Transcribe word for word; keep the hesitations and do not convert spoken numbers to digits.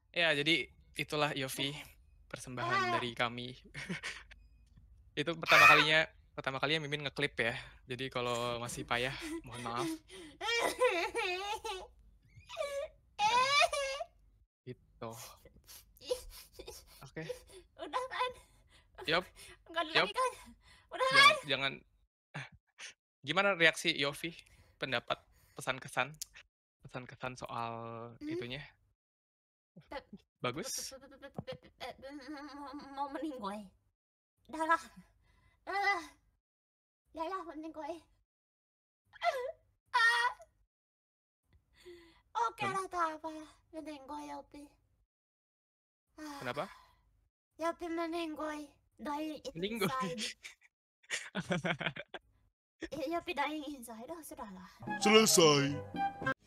Ya, jadi itulah Yofi, persembahan dari kami. Itu pertama kalinya pertama kalinya Mimin nge-clip ya. Jadi kalau masih payah, mohon maaf. Gitu. Oke. Udah kan? Yop, Enggak ada yop. lagi kan? Udah Jangan kan? jangan gimana reaksi Yofi? Pendapat, pesan kesan pesan kesan soal Hmm? itunya? Pep pep pep Bagus? pep pep pep pep pep pep mau meninggoy. Dah lah. Dah lah. Dah lah meninggoy. Ah. Oke Kenapa? lah tak apa. Meninggoy Yopi. Ah. Kenapa? Yopi meninggoy. Dying Meninggoy. inside. Yopi dying inside. Oh, sudahlah. Selesai.